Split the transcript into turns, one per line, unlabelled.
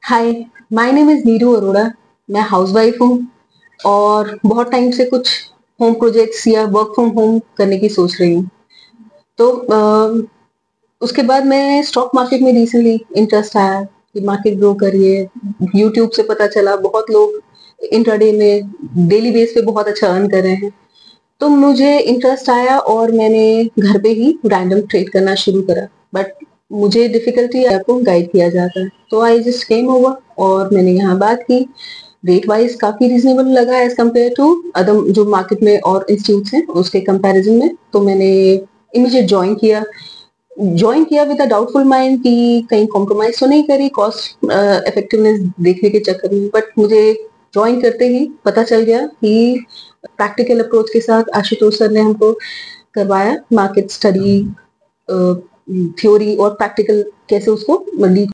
Hi, my name is Neeru Arora. मैं housewife हूँ और बहुत टाइम से कुछ होम प्रोजेक्ट्स या वर्क फ्रॉम होम करने की सोच रही हूँ। तो उसके बाद मैं स्टॉक मार्केट में रिसेंटली इंटरेस्ट आया कि मार्केट ग्रो करिए। यूट्यूब से पता चला बहुत लोग इंट्राडे में डेली बेस पे बहुत अच्छा अर्न कर रहे हैं। तो मुझे इंटरेस्ट आया और मैंने घर पे ही रैंडम ट्रेड करना शुरू करा। बट मुझे डिफिकल्टी आपको गाइड किया जाता है, तो आई जस्ट केम ओवर और मैंने यहाँ बात की। रेट वाइज काफी रिजनेबल लगा एज कम्पेयर टू अदर जो मार्केट में और इंस्टीट्यूट्स हैं उसके कंपैरिजन में। तो मैंने इमीडिएट ज्वाइन किया विद अ डाउटफुल माइंड कि कहीं कॉम्प्रोमाइज तो नहीं करी कॉस्ट इफेक्टिवनेस देखने के चक्कर में। बट मुझे ज्वाइन करते ही पता चल गया कि प्रैक्टिकल अप्रोच के साथ आशुतोष सर ने हमको करवाया मार्केट स्टडी, थ्योरी और प्रैक्टिकल कैसे उसको लीड